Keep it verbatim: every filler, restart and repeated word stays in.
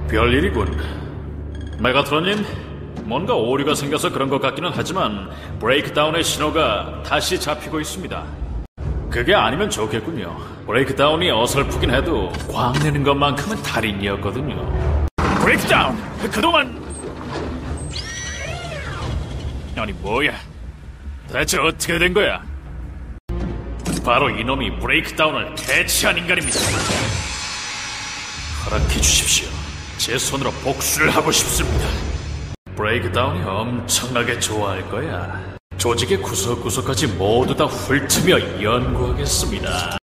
별일이군. 메가트론님, 뭔가 오류가 생겨서 그런 것 같기는 하지만 브레이크다운의 신호가 다시 잡히고 있습니다. 그게 아니면 좋겠군요. 브레이크다운이 어설프긴 해도 광내는 것만큼은 달인이었거든요. 브레이크다운! 그동안... 아니 뭐야? 대체 어떻게 된 거야? 바로 이놈이 브레이크다운을 해치한 인간입니다. 허락해 주십시오. 제 손으로 복수를 하고 싶습니다. 브레이크다운이 엄청나게 좋아할 거야. 조직의 구석구석까지 모두 다 훑으며 연구하겠습니다.